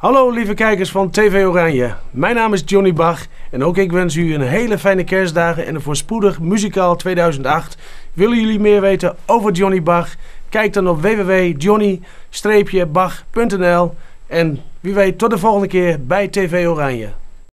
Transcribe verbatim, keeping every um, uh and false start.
Hallo lieve kijkers van T V Oranje. Mijn naam is Johnny Bach en ook ik wens u een hele fijne kerstdagen en een voorspoedig muzikaal tweeduizend acht. Willen jullie meer weten over Johnny Bach? Kijk dan op w w w punt johnny bach punt n l en wie weet tot de volgende keer bij T V Oranje.